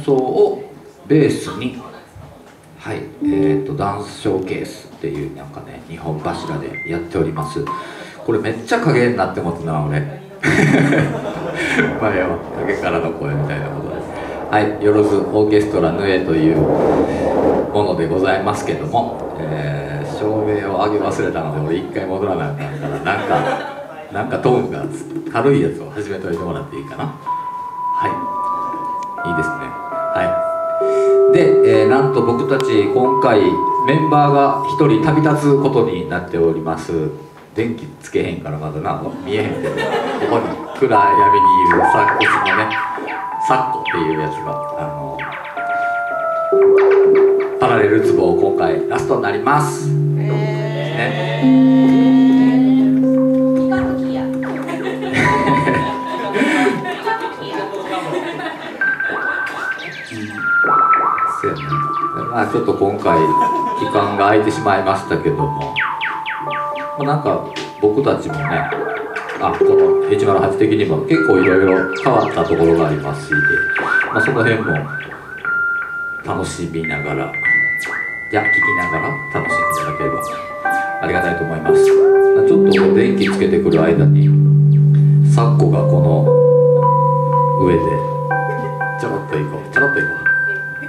奏をベースに、はい、ダンスショーケースっていうなんかね2本柱でやっております。これめっちゃ影になってますな俺前は影からの声みたいなことで、はい、よろずオーケストラヌエというものでございますけども、照明を上げ忘れたので俺一回戻らなあかんからなんかトーンが軽いやつを始めといてもらっていいかな。はい、いいですね。はいで、なんと僕たち今回メンバーが1人旅立つことになっております。電気つけへんからまだな見えへんけど、ここに暗闇にいるサックスのねサッコっていうやつがパラレル壺を今回ラストになります、まあちょっと今回期間が空いてしまいましたけども、なんか僕たちもねこの108的にも結構いろいろ変わったところがありますし、その辺も楽しみながら聞きながら楽しんでいただければありがたいと思います。ちょっと電気つけてくる間にサッコがこの上でちょろっと行こうちょろっと行こう。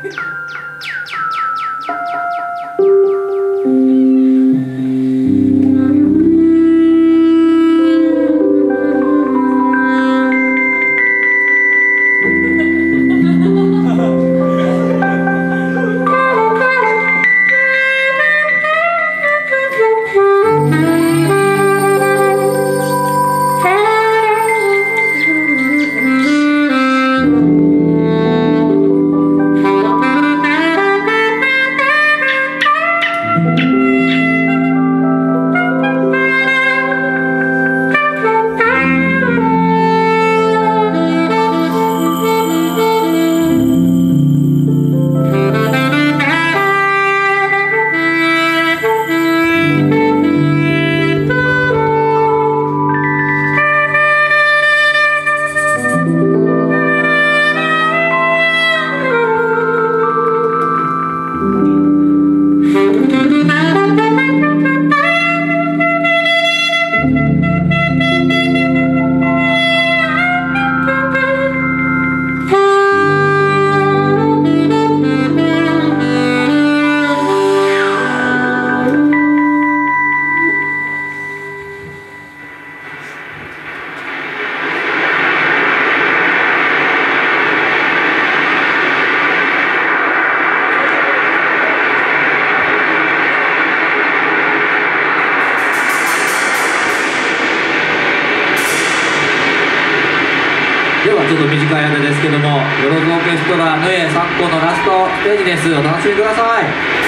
ではちょっと短い間ですけども、よろずオーケストラヌエ昨今のラストステージです。お楽しみください。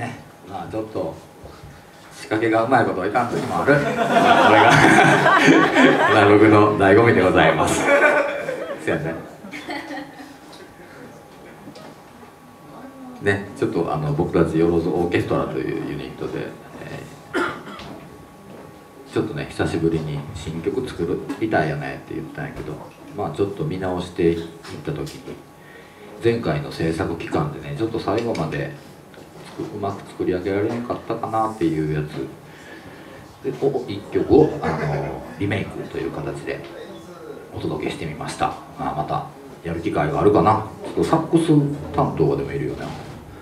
ね、まあちょっと仕掛けがうまいこといかん時もあるこれがアナログの醍醐味でございます。すいませんね、ちょっと僕たちよろずオーケストラというユニットで、ちょっとね久しぶりに新曲作りたいよねって言ったんやけど、まあちょっと見直していった時に前回の制作期間でねちょっと最後までうまく作り上げられなかったかなっていうやつで1曲をリメイクという形でお届けしてみました。まあ、またやる機会があるかな。ちょっとサックス担当でもいるよね。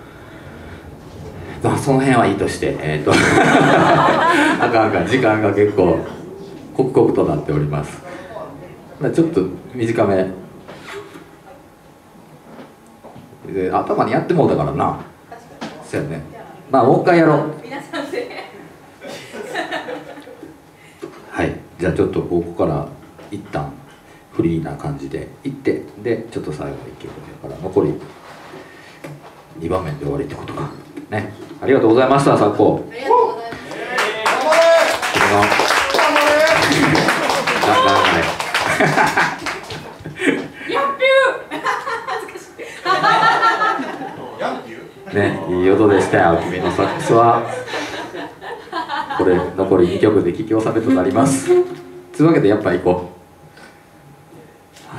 まあその辺はいいとしてあかんあかん、時間が結構刻々となっております。ちょっと短めで頭にやってもうたからな。そうやね。まあもう一回やろう。はい、じゃあちょっとここから一旦フリーな感じでいって、でちょっと最後の1曲だから残り2番目で終わりってことかね。ありがとうございました。昨今ありがとうございます。ね、いい音でしたよ。君のサックスはこれ残り2曲で聴き納めとなります。というわけでやっぱ行こう。はい。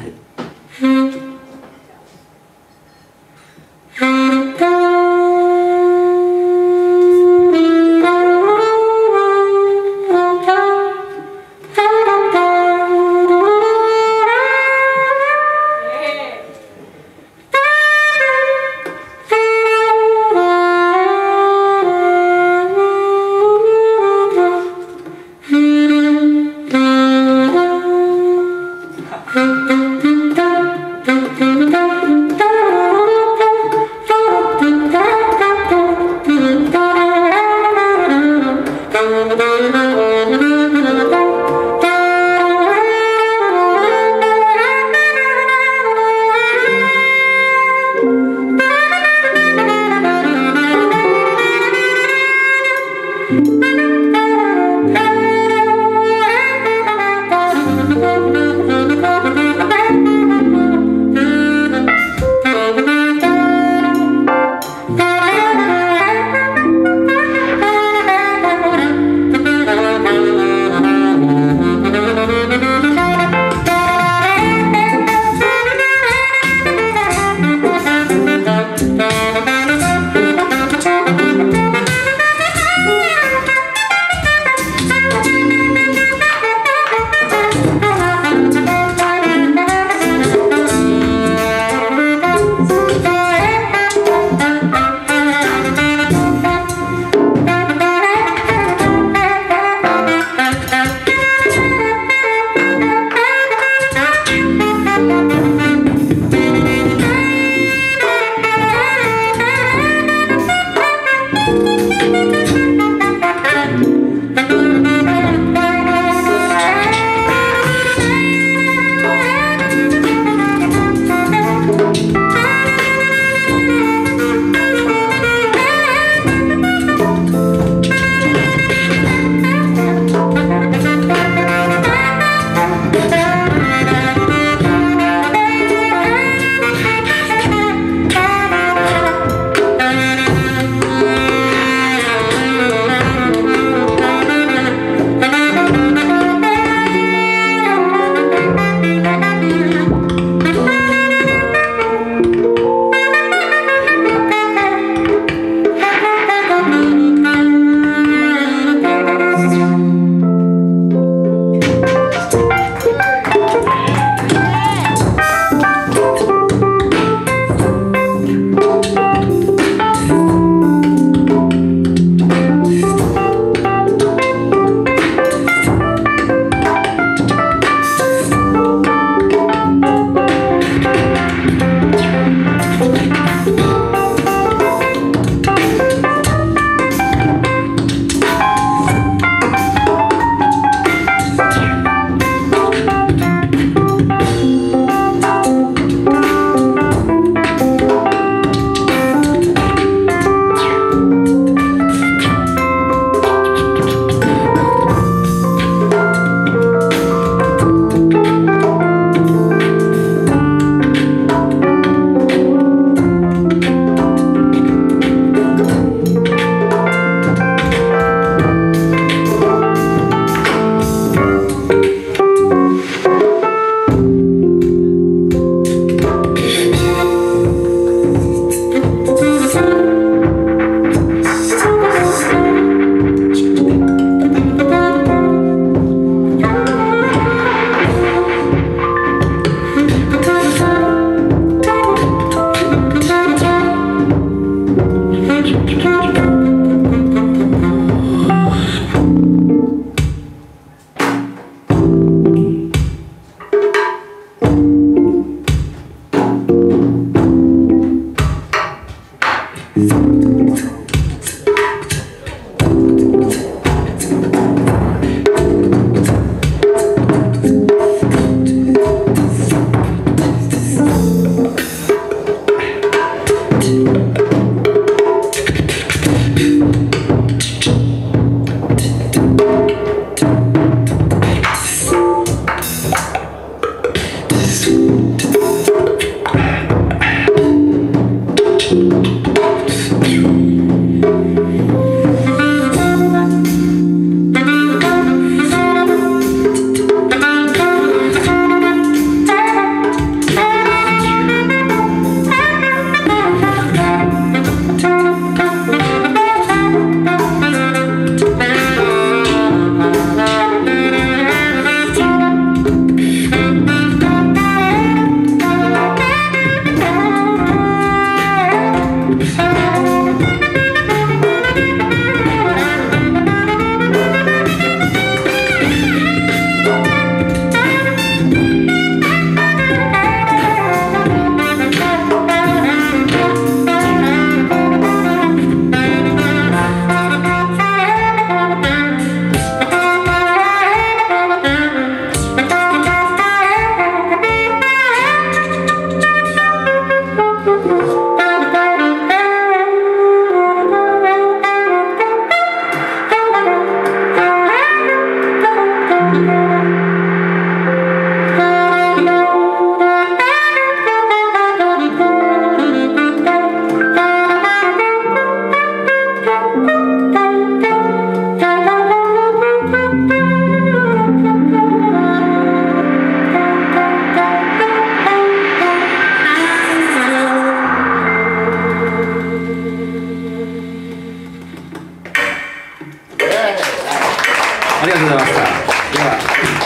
りがとうございました。では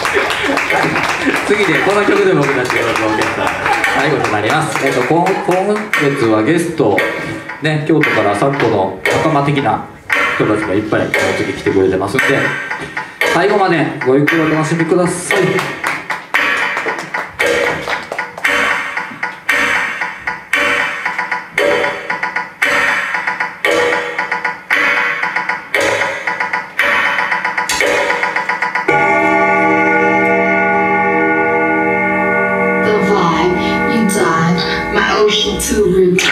次でこの曲で僕たちが録音した最後となります。今月はゲストね、京都から昨今の仲間的な人たちがいっぱいこの次来てくれてますんで、最後までごゆっくりお楽しみください。 To root.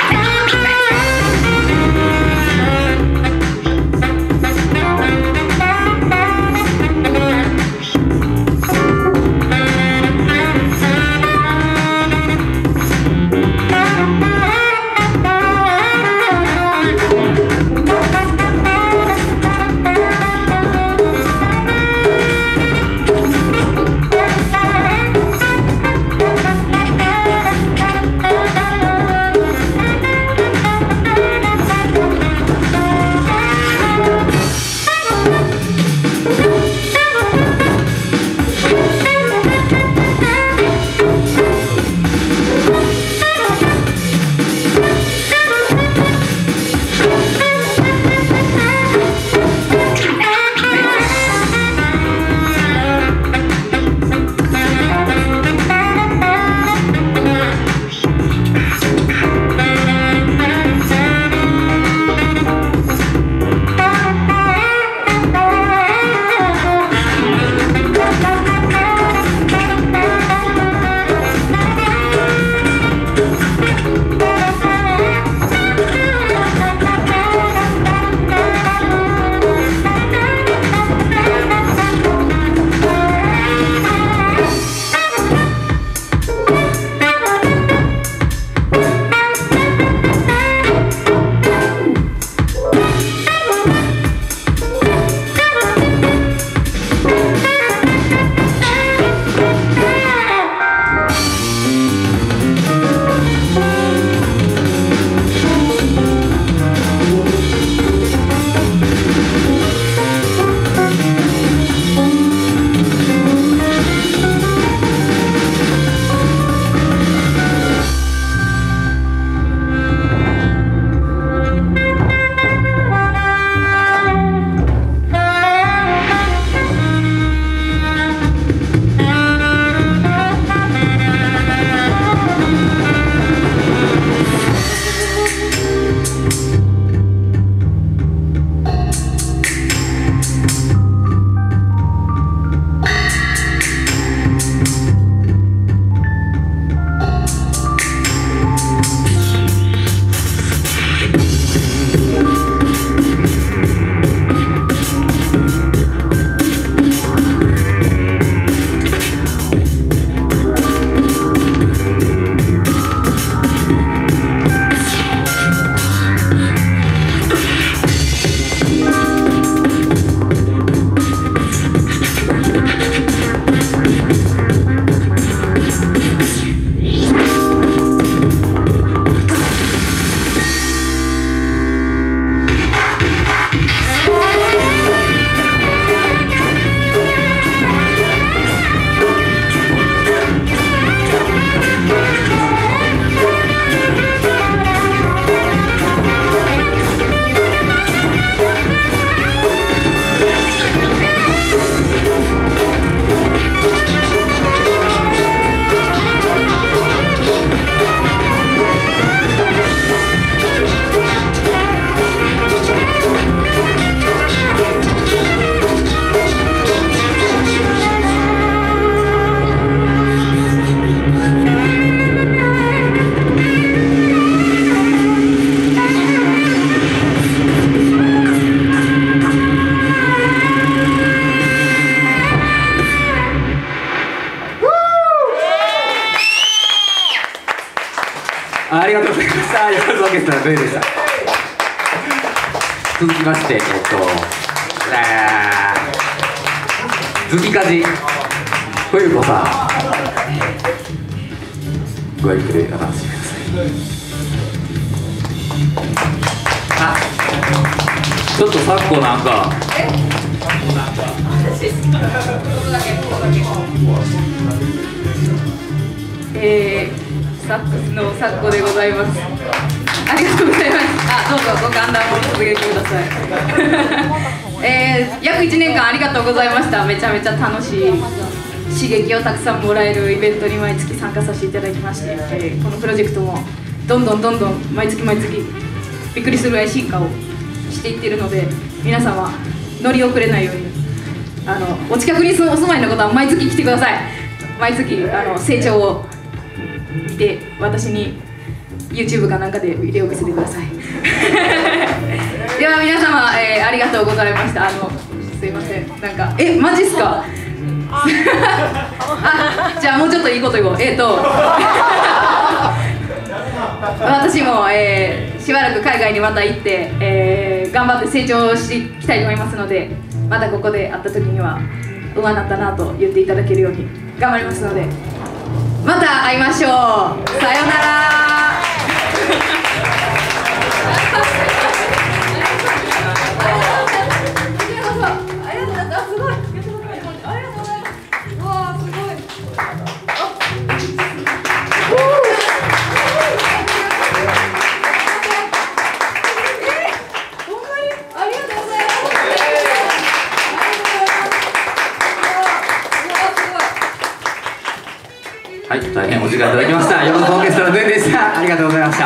ありがとうございました。夜のオーケストラのベイでした。続きまして、月かじ冬子さん、ごゆっくりお楽しみください。あ、ちょっと昨今なんかサックスのサッコでございます。ありがとうございます。どうぞご歓談を続けてください。約1年間ありがとうございました。めちゃめちゃ楽しい刺激をたくさんもらえるイベントに毎月参加させていただきまして、このプロジェクトもどんどん毎月びっくりするぐらい進化をしていっているので、皆様乗り遅れないようにお近くにお住まいの方は毎月来てください。毎月成長を見て私に YouTube かなんかでビデオを見せてください。では皆様、ありがとうございました。すいません、なんかマジっすか。じゃあもうちょっといいこと言おう。私も、しばらく海外にまた行って、頑張って成長していきたいと思いますので、またここで会った時にはうまなったなと言っていただけるように頑張りますので、また会いましょう。さようなら。 はい、大変お時間いただきました。ヨーロッパオーケストラゼンでした。ありがとうございました。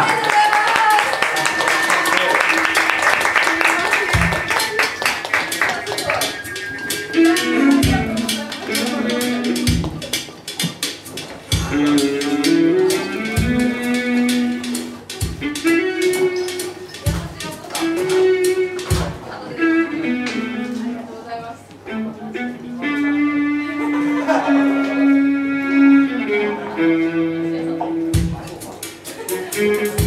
Thank you.